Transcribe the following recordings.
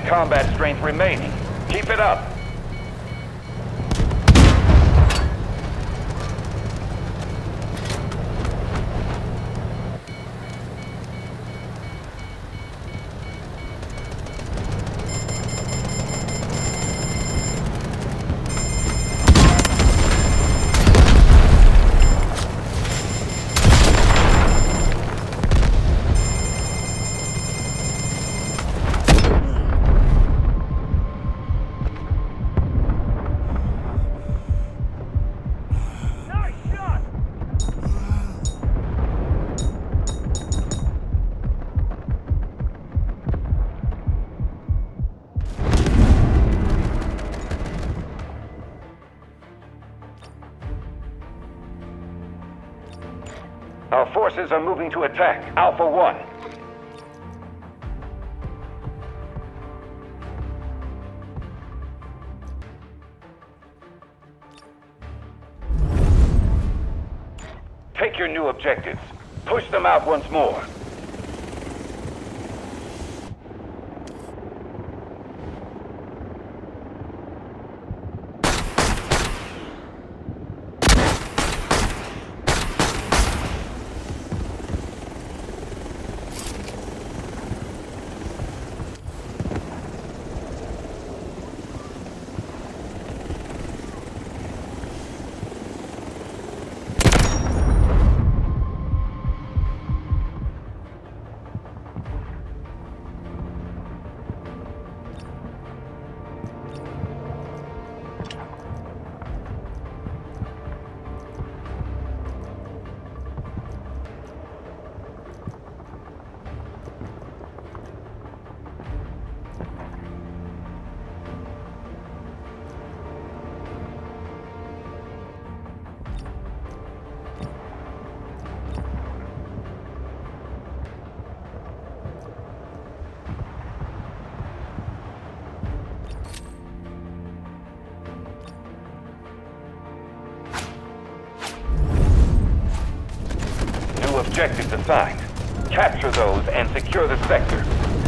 combat strength remaining. Keep it up. Our forces are moving to attack Alpha 1. Take your new objectives. Push them out once more. Objectives assigned. Capture those and secure the sector.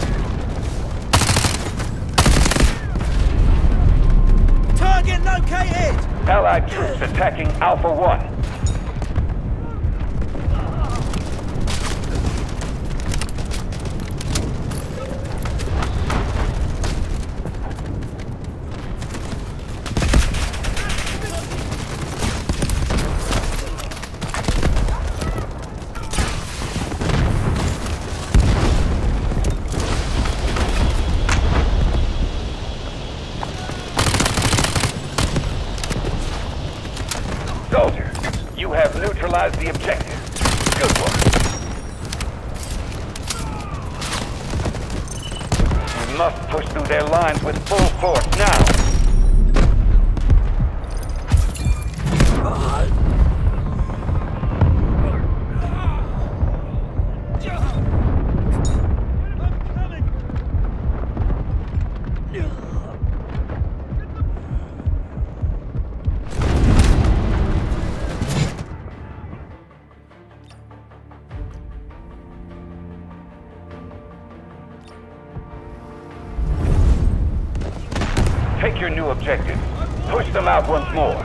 Target located! Allied troops attacking Alpha 1. Soldier, you have neutralized the objective. Good work. We must push through their lines with full force now. Take your new objectives. Push them out once more.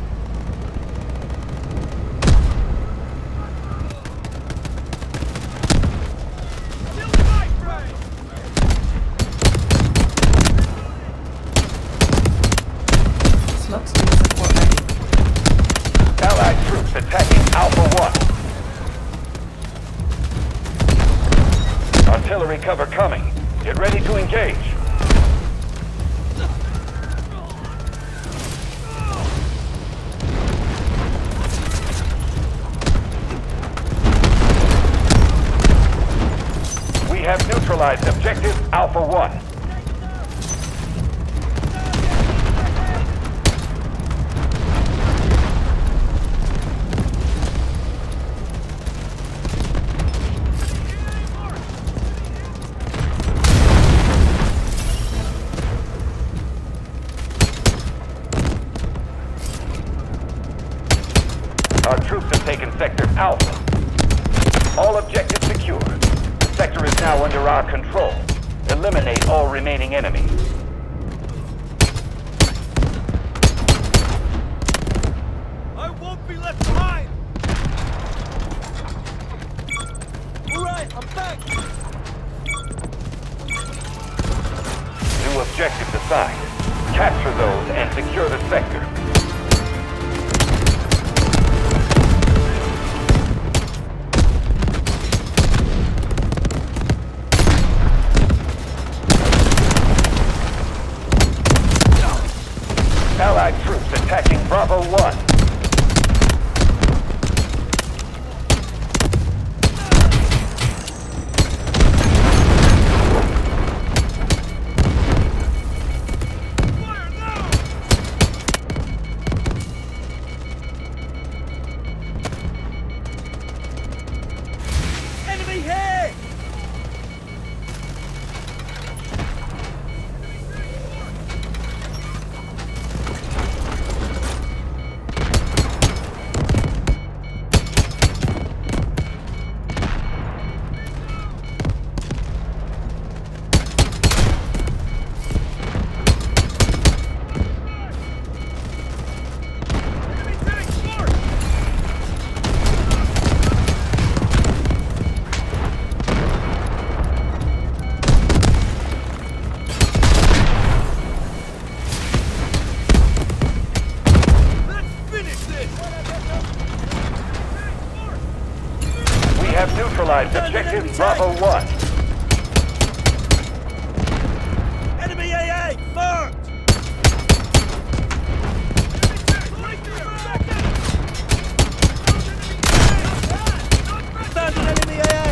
Allied troops attacking Alpha 1. Artillery cover coming. Get ready to engage. We have neutralized objective Alpha 1. Our troops have taken Sector Alpha. All objectives secure. The sector is now under our control. Eliminate all remaining enemies. I won't be left behind! Alright, I'm back! New objectives assigned. Capture those and secure the sector. Allied troops attacking Bravo 1. Enemy here! Have neutralized objective Bravo 1. Enemy AA! Marked! Found an enemy AA!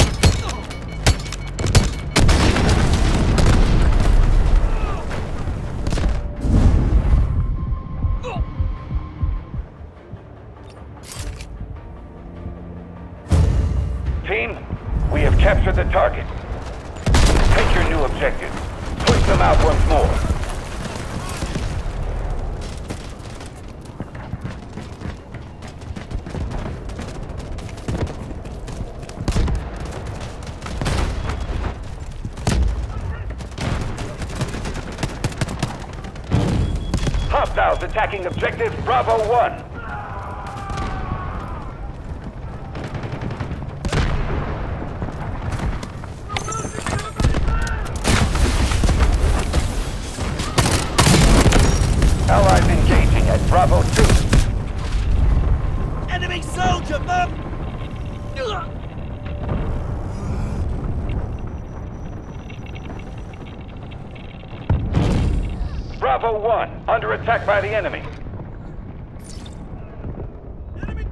Team, we have captured the target. Take your new objectives. Push them out once more. Hostiles attacking objective Bravo 1. Allies engaging at Bravo 2. Enemy soldier, mum! Bravo 1, under attack by the enemy. Enemy!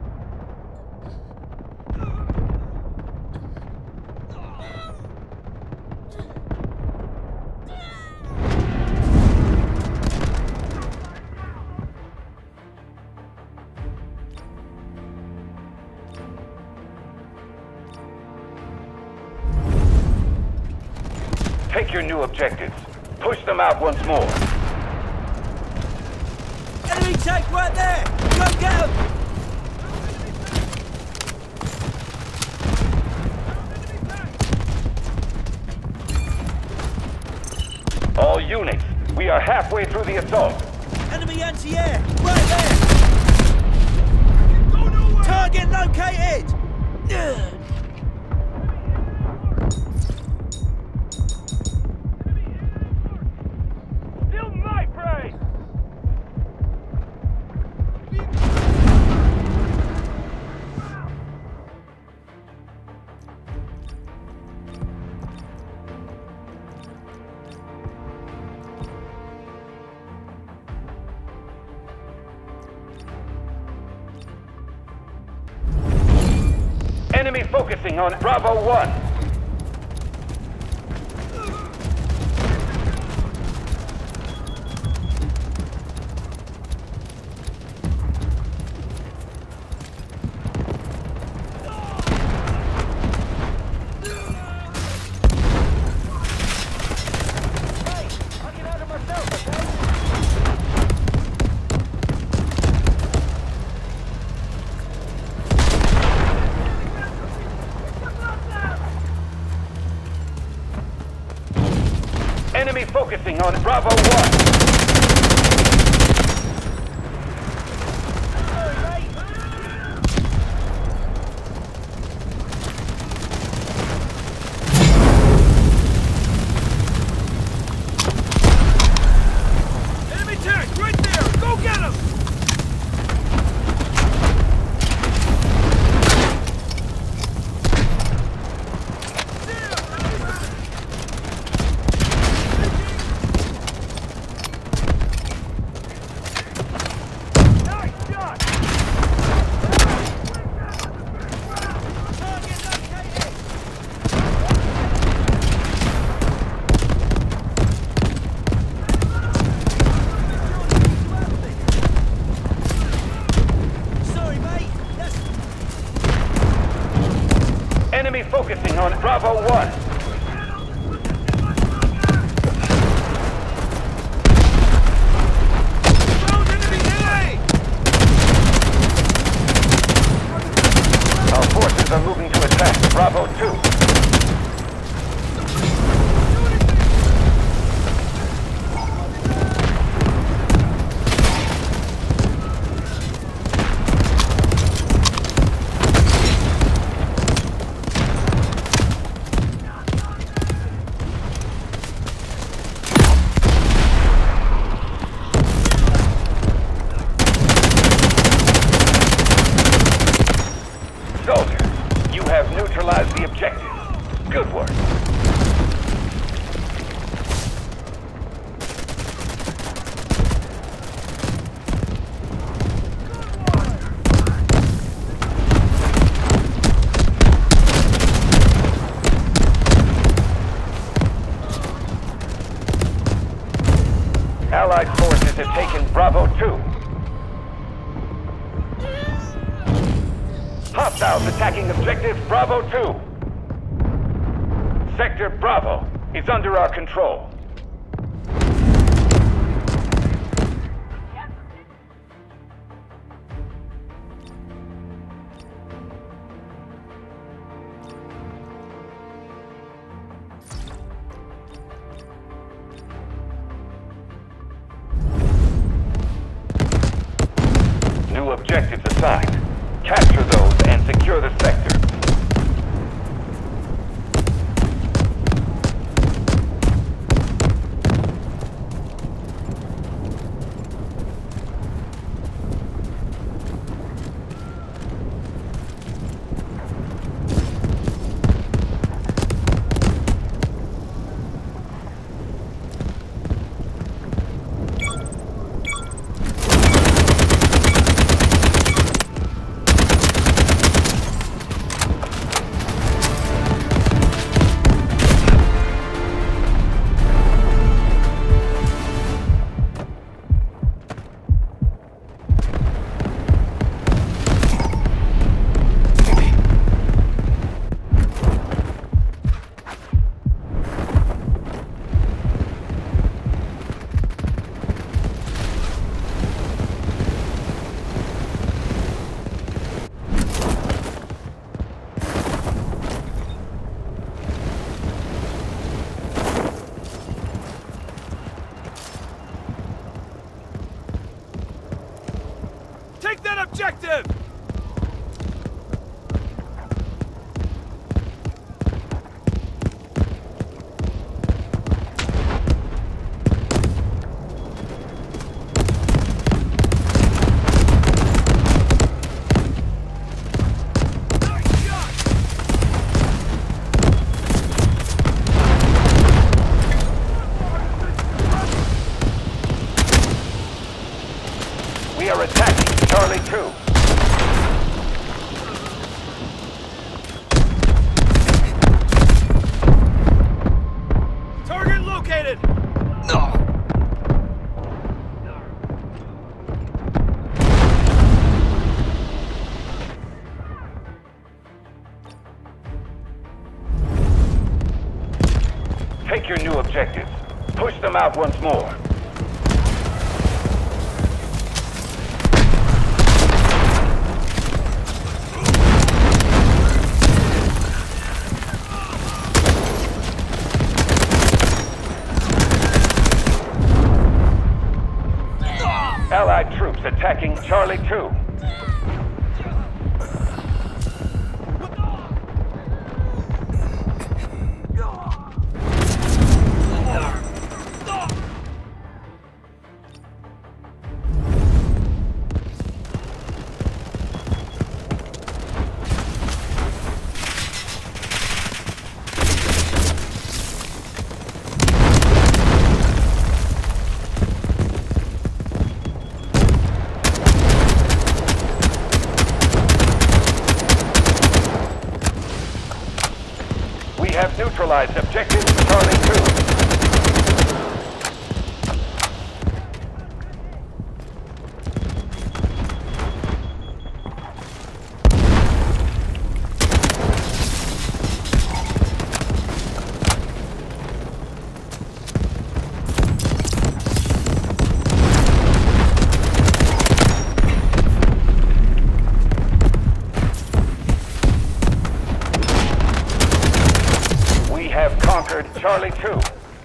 Take your new objectives. Push them out once more. Enemy tank right there! Go get him! All units, we are halfway through the assault. Enemy anti-air! Right there! Target located! Still my prey! Enemy focusing on Bravo 1. Bravo 1. Our forces are moving to attack Bravo 2. Soldiers, you have neutralized the objective. Good work. Allied forces have taken Bravo 2. Hostiles attacking objective Bravo 2. Sector Bravo is under our control. New objectives assigned. Capture those and secure the sector. Take that objective! We are attacking Charlie 2. Target located! Take your new objectives. Push them out once more. Allied troops attacking Charlie 2. We have neutralized objective Charlie 2. Charlie 2.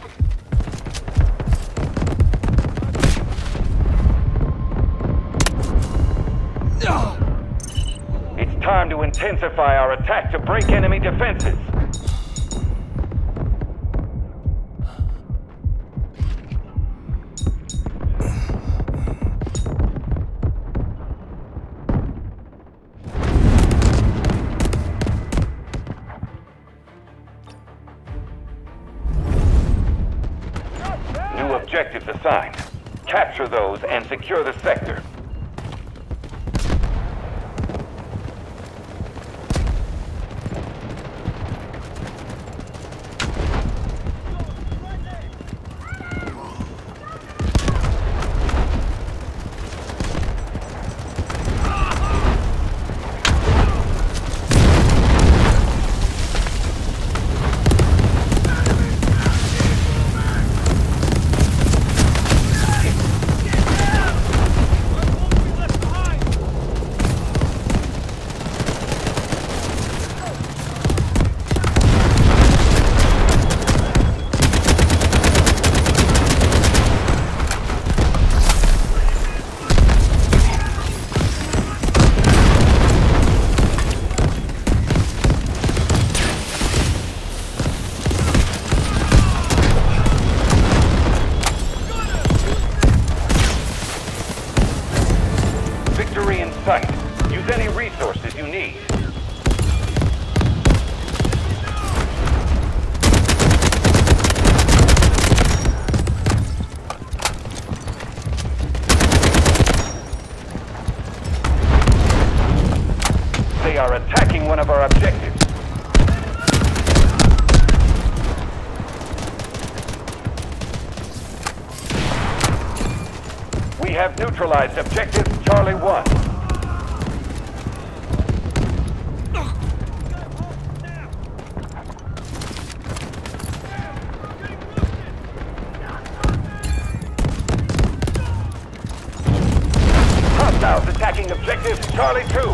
It's time to intensify our attack to break enemy defenses. New objectives assigned. Capture those and secure the sector. Victory in sight. Use any resources you need. They are attacking one of our objectives. We have neutralized objective Charlie 1. Hostiles attacking objective Charlie 2.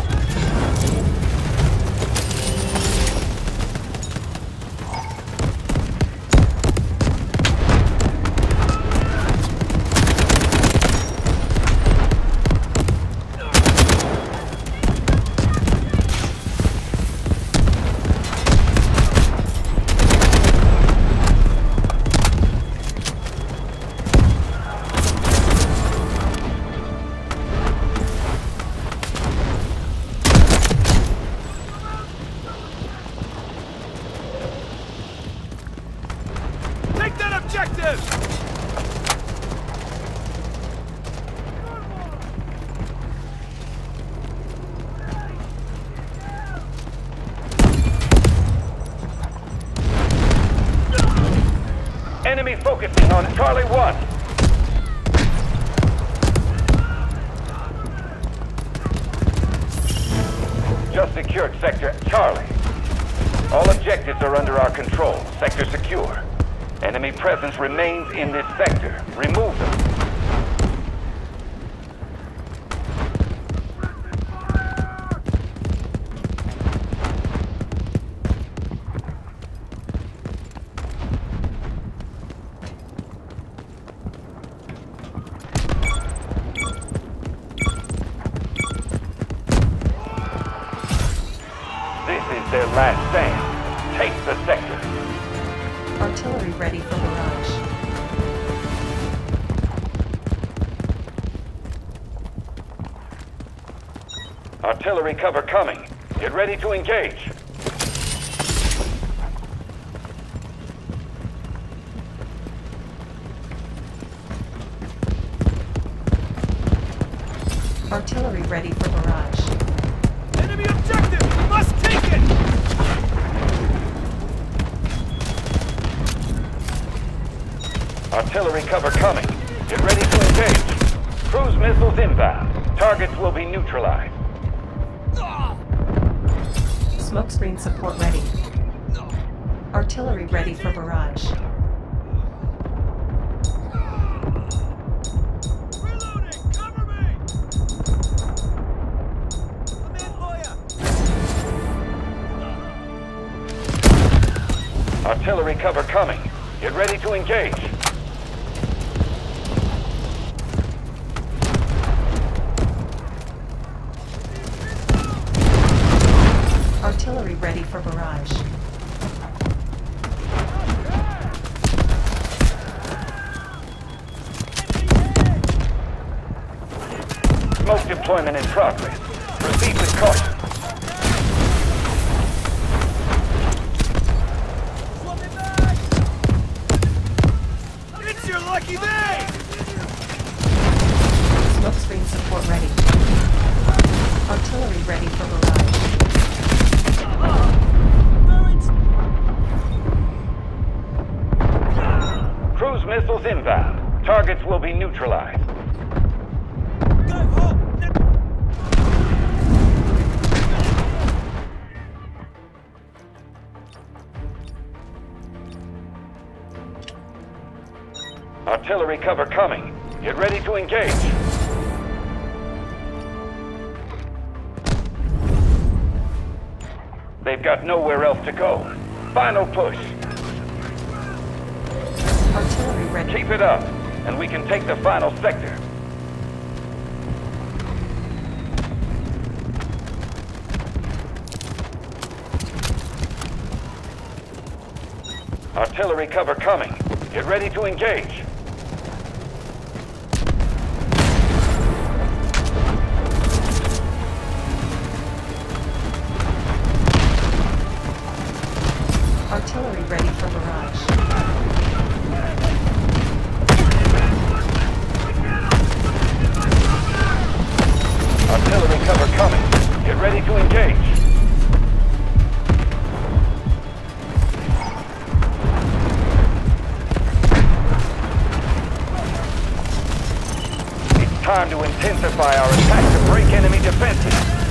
Take that objective! Enemy focusing on Charlie 1. Just secured sector Charlie. All objectives are under our control. Sector secure. Enemy presence remains in this sector. Remove them. This is their last stand. Take the sector. Artillery ready for barrage. Artillery cover coming. Get ready to engage. Artillery ready for barrage. Enemy objective! We must take it! Artillery cover coming. Get ready to engage. Cruise missiles inbound. Targets will be neutralized. Smokescreen support ready. Artillery ready for barrage. Reloading! Cover me! I'm in for ya! Artillery cover coming. Get ready to engage. Artillery ready for barrage. Smoke deployment in progress. Proceed with caution. It's your lucky day! Smokescreen support ready. Artillery ready for barrage. Cruise missiles inbound. Targets will be neutralized. Go home! Artillery cover coming. Get ready to engage. They've got nowhere else to go. Final push. Artillery ready. Keep it up, and we can take the final sector. Artillery cover coming. Get ready to engage. Artillery ready for barrage. Artillery cover coming. Get ready to engage. It's time to intensify our attack to break enemy defenses.